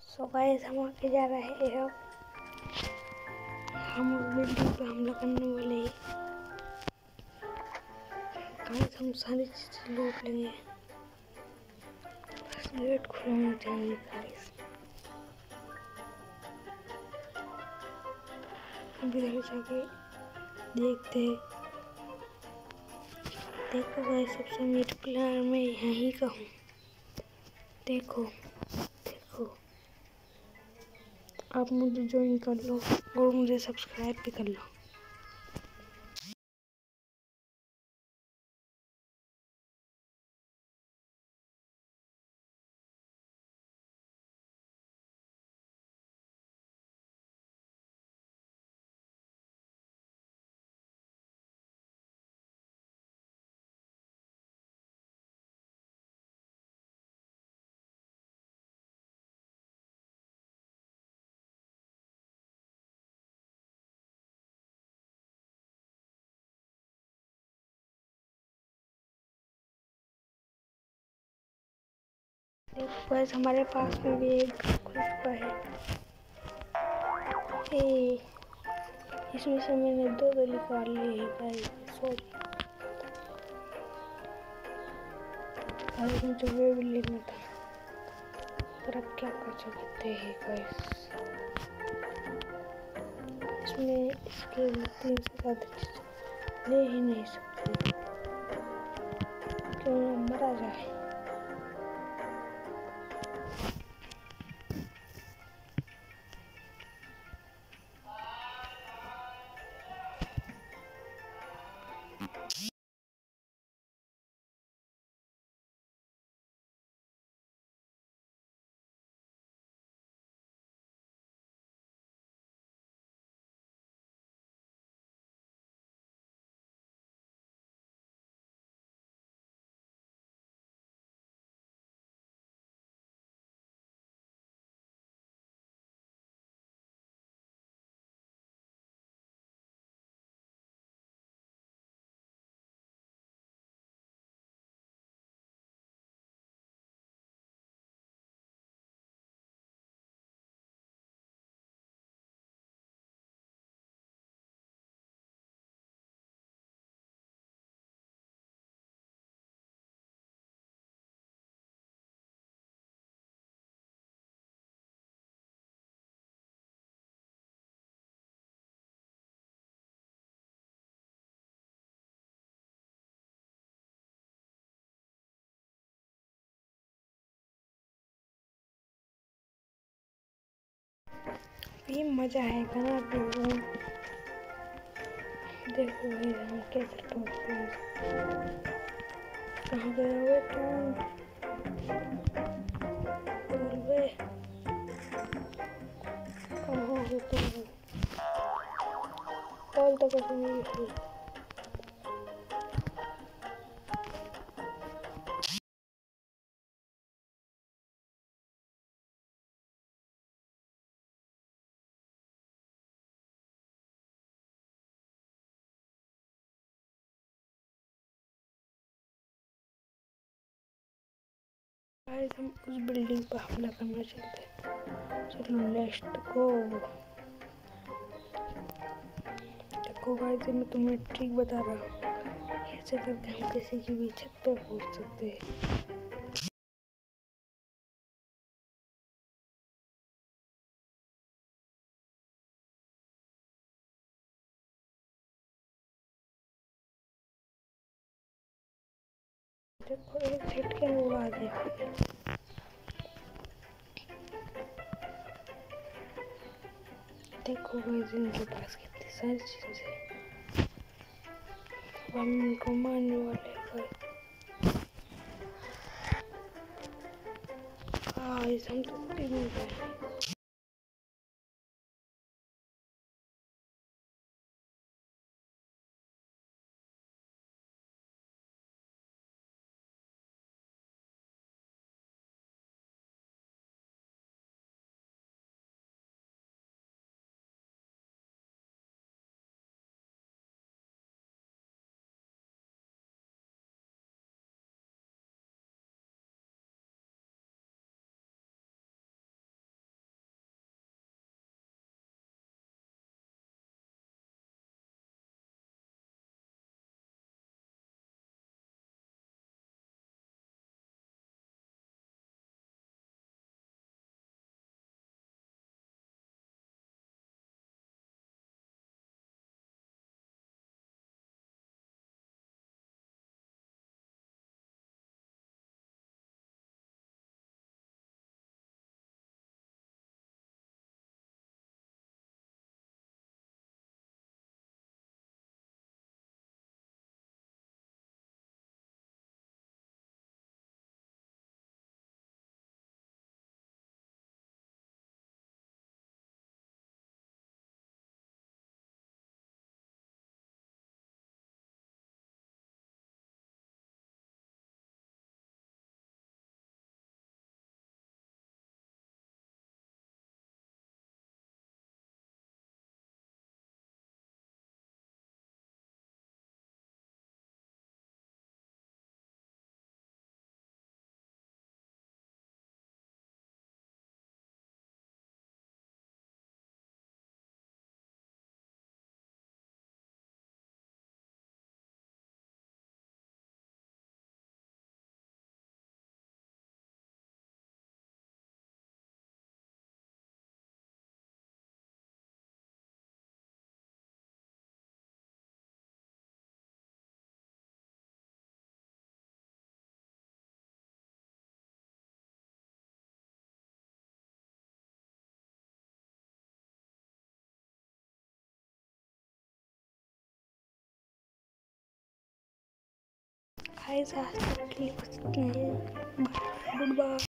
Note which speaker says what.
Speaker 1: So guys हम आके जा रहे हैं अब हम बिल्डिंग पे हमला करने वाले हैं। गाइस हम सारी चीजें लूट लेंगे, बस गेट खुलना चाहिए गाइस। अब इधर जाके देखते हैं। देखो गाइस सबसे मिड प्लेयर में यहीं का हूँ। देखो देखो आप मुझे ज्वाइन कर लो और मुझे सब्सक्राइब भी कर लो। देखो गाइस हमारे पास में भी एक खुल चुका है। इसमें से मैंने दो निकाल लिए हैं गाइस। सॉरी गाइस मुझे वे भी लेना था, पर अब क्या कर सकते हैं गाइस। इसमें इसके 3 से ज़्यादा चीज़ ले ही नहीं सकते, क्यों ना मरा जाए। ये मजा आएगा ना अभी। देखो भाई हम कैसे ठोकते हैं। कहाँ गया हुए तू? बोलवे कहाँ हो तुम? कॉल तो कुछ नहीं हुई। गाइस हम उस बिल्डिंग पर हमला करना चाहते हैं। चलो लेट्स गो। देखो गाइस मैं तुम्हें ट्रिक बता रहा हूँ, ऐसे करके हम किसी की भी छत पे पहुंच सकते हैं। देखो एक झटके में उड़ा दिया। देखो गाइस इनके पास कितनी सारी चीजें हैं, हम इनको मारने वाले हैं। गाइस हम तो टीम में गाइस आज तक के लिए बस इतना ही। Good bye.